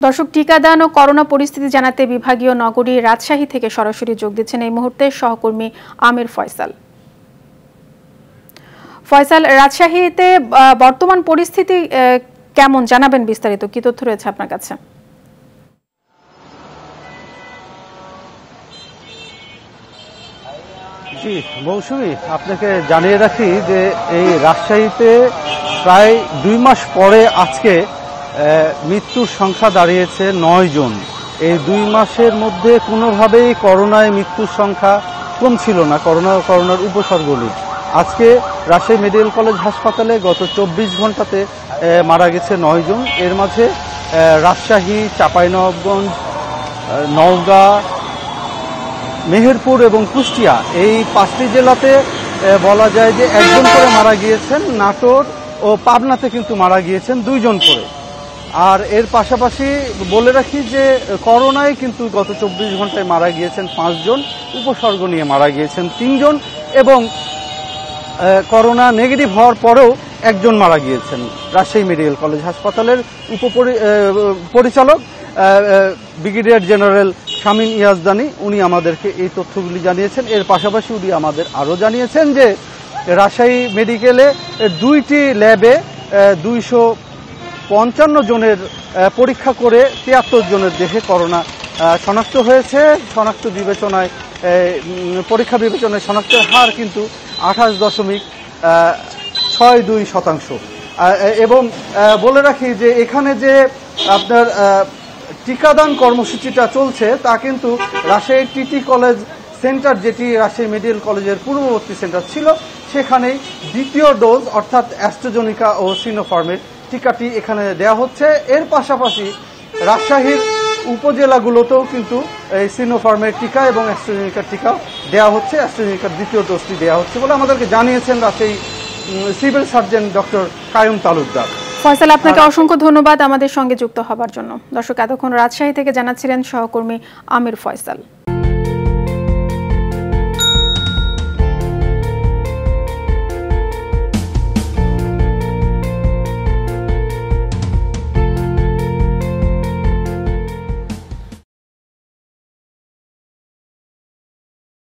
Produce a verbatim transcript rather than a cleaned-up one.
দর্শক, টিকাদান ও করোনা পরিস্থিতি জানাতে বিভাগীয় নগরী রাজশাহী থেকে সরাসরি যোগ দিচ্ছেন এই মুহূর্তে সহকর্মী আমির ফয়সাল। ফয়সাল, রাজশাহীতে বর্তমান পরিস্থিতি কেমন জানাবেন বিস্তারিত, কি তথ্য রয়েছে আপনার কাছে? জি মৌসুমী, আপনাকে জানিয়ে রাখি যে এই রাজশাহীতে প্রায় দুই মাস পরে আজকে মৃত্যুর সংখ্যা দাঁড়িয়েছে নয় জন। এই দুই মাসের মধ্যে কোনোভাবেই করোনায় মৃত্যুর সংখ্যা কমছিল না, করোনা করোনার উপসর্গগুলি। আজকে রাজশাহী মেডিকেল কলেজ হাসপাতালে গত চব্বিশ ঘন্টাতে মারা গেছে নয় জন। এর মাঝে রাজশাহী, চাঁপাইনবাবগঞ্জ, নওগাঁ, মেহেরপুর এবং কুষ্টিয়া এই পাঁচটি জেলাতে বলা যায় যে একজন করে মারা গিয়েছেন। নাটোর ও পাবনাতে কিন্তু মারা গিয়েছেন দুইজন করে। আর এর পাশাপাশি বলে রাখি যে করোনায় কিন্তু গত চব্বিশ ঘন্টায় মারা গিয়েছেন পাঁচজন, উপসর্গ নিয়ে মারা গিয়েছেন তিনজন এবং করোনা নেগেটিভ হওয়ার পরেও একজন মারা গিয়েছেন। রাজশাহী মেডিকেল কলেজ হাসপাতালের উপপরিচালক ব্রিগেডিয়ার জেনারেল শামীম ইয়াজদানি উনি আমাদেরকে এই তথ্যগুলি জানিয়েছেন। এর পাশাপাশি উনি আমাদের আরও জানিয়েছেন যে রাজশাহী মেডিকেলে দুইটি ল্যাবে দুইশো পঞ্চান্ন জনের পরীক্ষা করে তিয়াত্তর জনের দেহে করোনা শনাক্ত হয়েছে। শনাক্ত বিবেচনায় পরীক্ষা বিবেচনায় শনাক্তের হার কিন্তু আঠাশ দশমিক ছয় দুই শতাংশ। এবং বলে রাখি যে এখানে যে আপনার টিকাদান কর্মসূচিটা চলছে তা কিন্তু রাজশাহী টিটি কলেজ সেন্টার, যেটি রাজশাহী মেডিকেল কলেজের পূর্ববর্তী সেন্টার ছিল, সেখানেই দ্বিতীয় ডোজ অর্থাৎ অ্যাস্ট্রাজেনেকা ও সিনোফার্মের টিকাটি এখানে দেওয়া হচ্ছে। এর পাশাপাশি রাজশাহীর উপজেলাগুলোতেও কিন্তু এই সিনোফার্মের টিকা এবং অ্যাস্ট্রাজেনেকার টিকা দেওয়া হচ্ছে। অ্যাস্ট্রাজেনেকার দ্বিতীয় ডোজটি দেওয়া হচ্ছে বলে আমাদেরকে জানিয়েছেন Rajshahi civil surgeon doctor Kayum Talukdar. Faisal, আপনাকে অসংখ্য ধন্যবাদ আমাদের সঙ্গে যুক্ত হবার জন্য। দর্শক, এতক্ষণ রাজশাহী থেকে জানাচ্ছিলেন সহকর্মী আমির ফয়সাল।